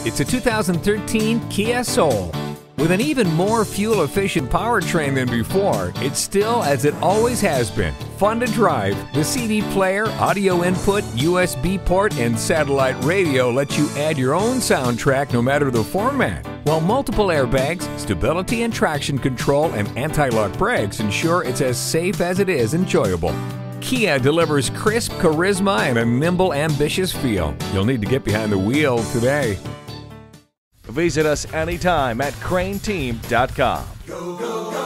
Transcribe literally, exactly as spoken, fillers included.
It's a two thousand thirteen Kia Soul. With an even more fuel-efficient powertrain than before, it's still, as it always has been, fun to drive. The C D player, audio input, U S B port, and satellite radio let you add your own soundtrack no matter the format. While multiple airbags, stability and traction control, and anti-lock brakes ensure it's as safe as it is enjoyable. Kia delivers crisp charisma and a nimble, ambitious feel. You'll need to get behind the wheel today. Visit us anytime at crain team dot com. Go, go, go.